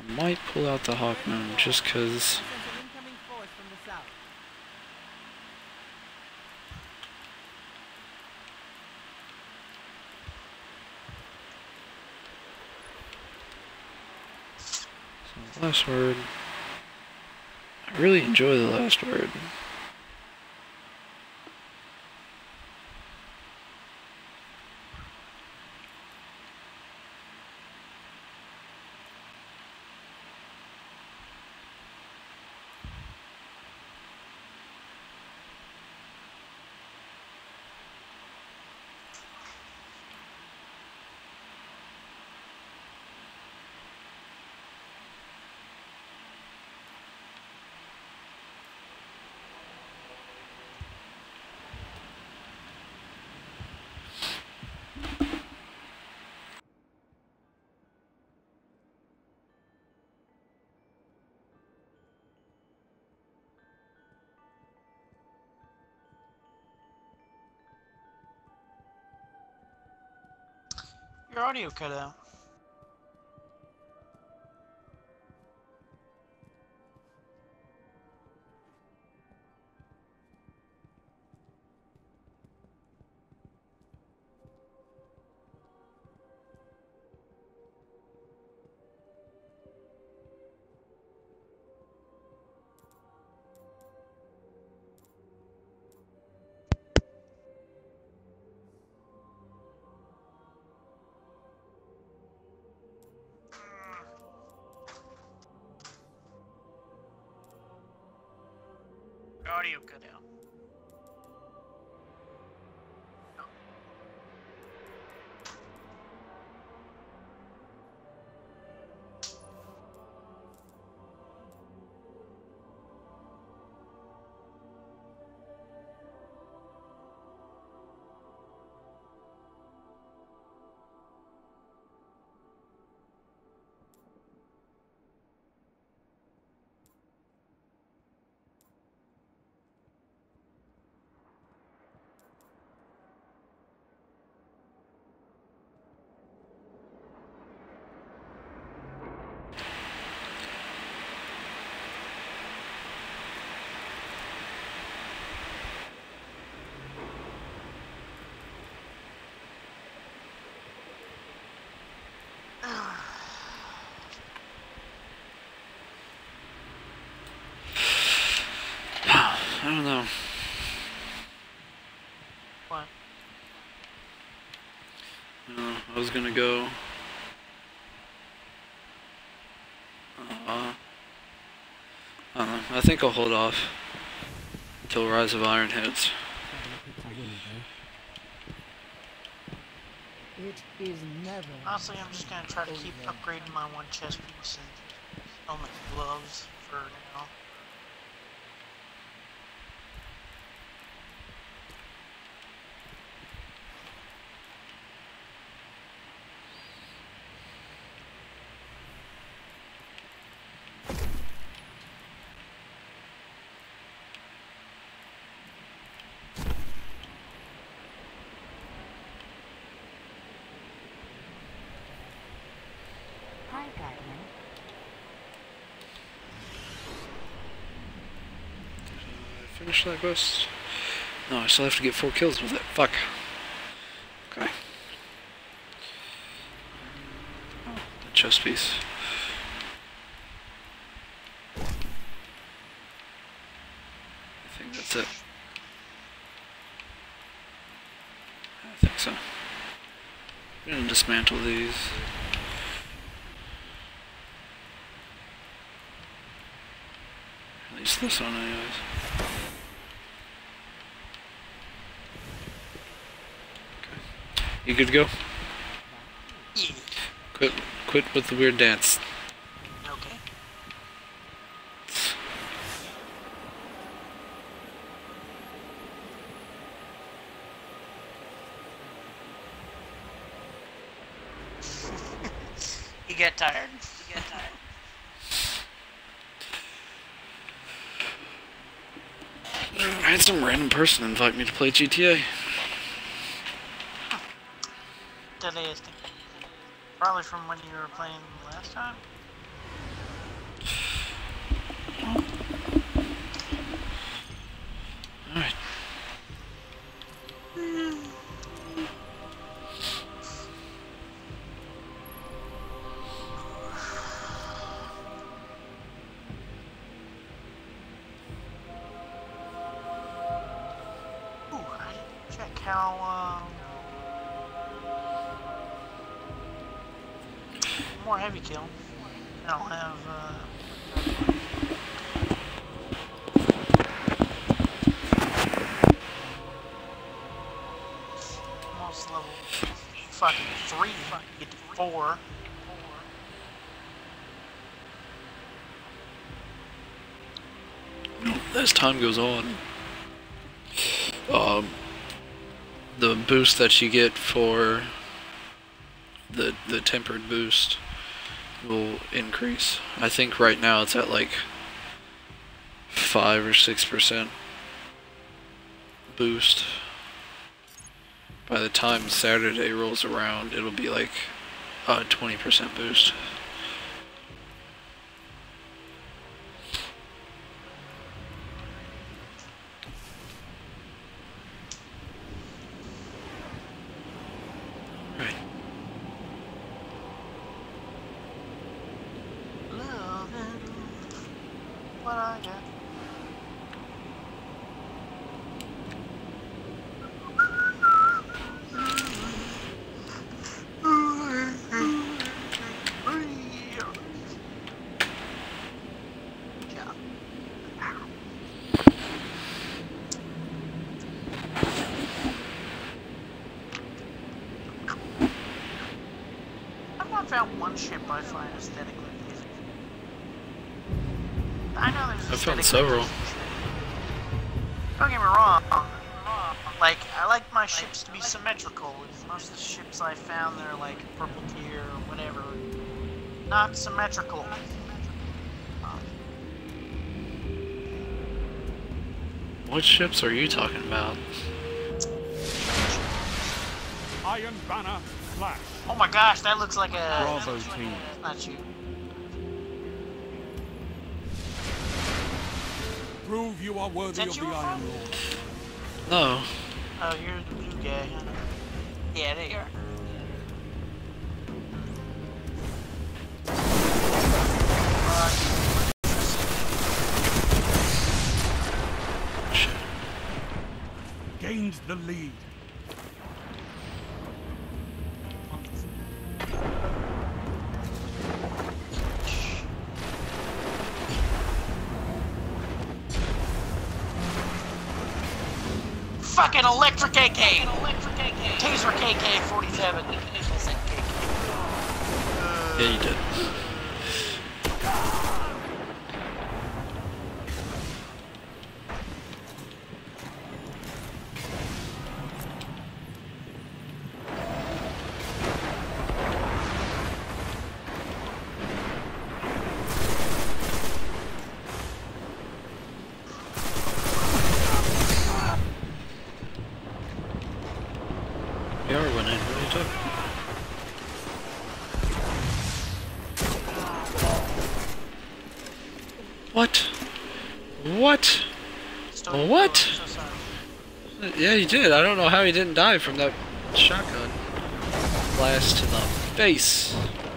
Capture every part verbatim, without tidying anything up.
I might pull out the Hawkmoon just because. So, last word. I really enjoy the last word. Your audio cut out. Your audio cut out. I don't know. What? Uh, I was gonna go. Uh, I don't know. I think I'll hold off until Rise of Iron hits. It is never. Honestly, I'm just gonna try to keep upgrading my one chest piece and helmet and gloves for now. Hi, Guardian. Finish that quest? No, I still have to get four kills with it. Fuck. Okay. Oh, the chest piece. I think that's it. I think so. I'm gonna dismantle these. At least this one, anyways. Okay. You good to go? Yeah. Quit, quit with the weird dance. Okay. You get tired. You get tired. I had some random person invite me to play G T A. That is probably from when you were playing last time. I'll, uh, more heavy kill. I'll have, uh, almost level fucking three, get to four. As time goes on, um, the boost that you get for the the tempered boost will increase. I think right now it's at like five or six percent boost. By the time Saturday rolls around, it'll be like a twenty percent boost. What I got. I've not found one ship I find aesthetically pleasing. I know there's I've found aesthetic several. reasons. Don't get me wrong. Like, I like my ships to be symmetrical. And most of the ships I found that are like purple tier or whatever, not symmetrical. What ships are you talking about? Iron Banner Flash. Oh my gosh, that looks like a. Bravo team. Not you. Prove you are worthy Is that of you, the Ron? Iron Lord. No. Oh, you're the blue guy, huh? Yeah, there you are. Shit. Gained the lead. Fucking electric A K! Taser K K forty-seven. Yeah, you did. We are winning. What are you talking about? What? What? Still- What? So sorry. Yeah, he did. I don't know how he didn't die from that shotgun blast to the face.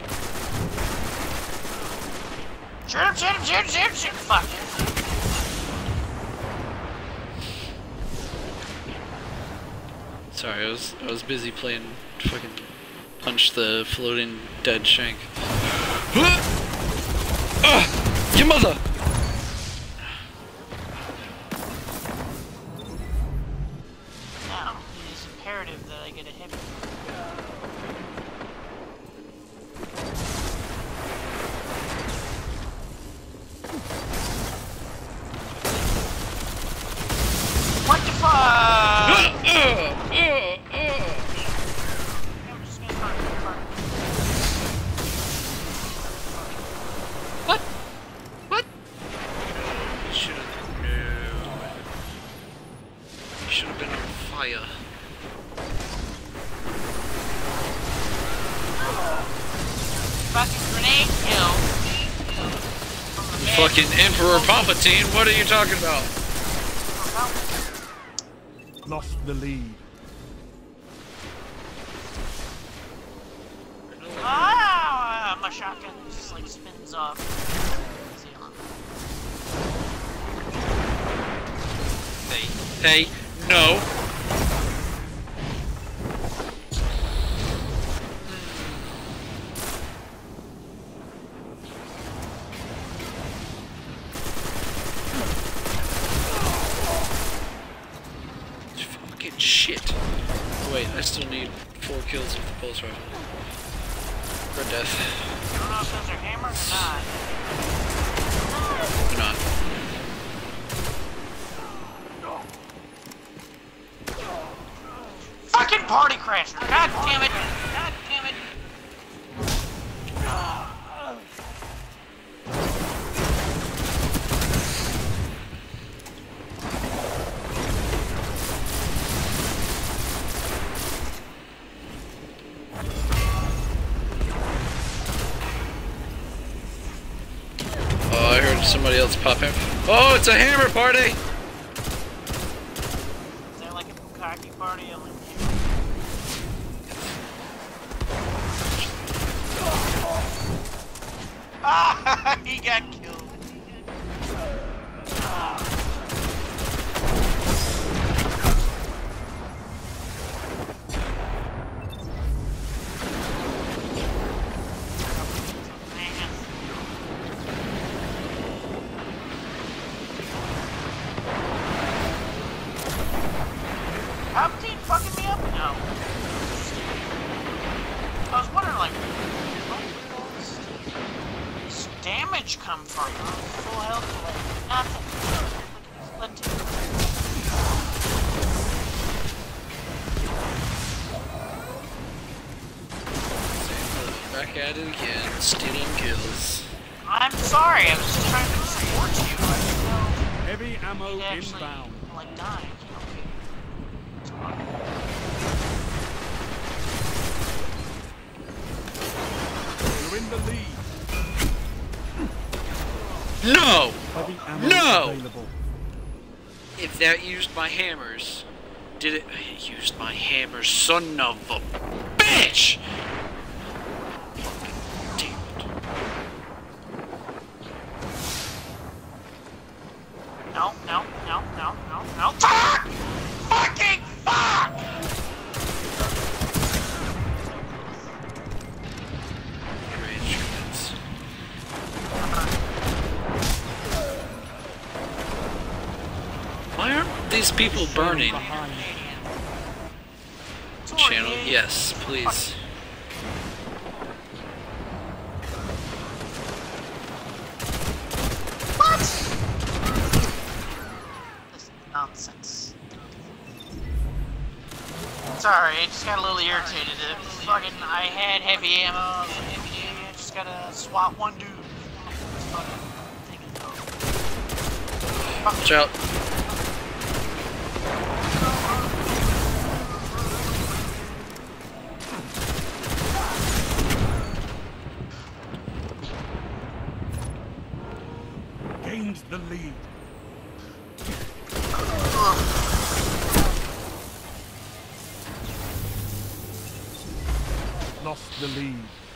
Shoot him, shoot him, shoot him, shoot him, shoot him. Fuck. Sorry, I was I was busy playing fucking punch the floating dead shank. Ah! Your mother! Now, it is imperative that I get a heavy. What the fuck? Uh, uh, uh, uh. I'm just gonna fuck, fuck. What? What? You should have known. You should have been on fire. Fucking grenade kill. From the man. Fucking Emperor Palpatine, what are you talking about? Lost the lead. Ah, my shotgun just like spins off. Easy on. Hey, hey, no. pulse rifle. For death. I don't know if those are hammers or not. Or not. Fucking party crasher! God damn it! God damn it! Oh, I heard somebody else pop in. Oh, it's a hammer party! Is that like a bukkake party? I'm like, ah! He got killed. Palpatine fucking me up? No. I was wondering, like, where did all this, this damage come from? I was full health for like nothing. Look at this. Back at it again, stealing kills. I'm sorry, I was just trying to support you. I didn't know Heavy ammo you'd actually, inbound. like, die. Okay. It's fine. You're in the lead. No! Heavy ammo No! available. If that used my hammers, did it? It used my hammers, son of a bitch! Damn it. No, no, no, no, no, no. Fuck! Fucking fuck! Rage commits. Why aren't these people burning? Behind. Channel, yes, please. What? This nonsense. Sorry, I just got a little irritated. Uh, Fucking, I had heavy ammo. I was like, heavy ammo. I just gotta swap one dude. Fucking thing is over. Watch out. Gains the lead. Lost the lead.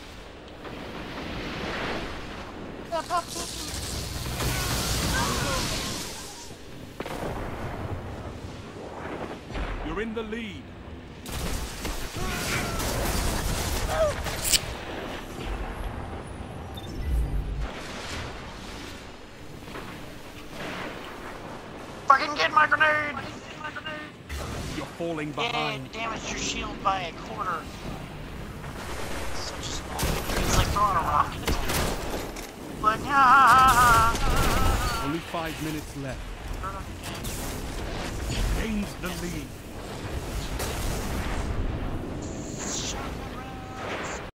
You're in the lead. Fucking get my grenade! Get my grenade! You're falling Yeah, behind. damage your shield by a quarter. Such a small. It's like throwing a rock at a tank. But yeah. Only five minutes left. Gains the lead.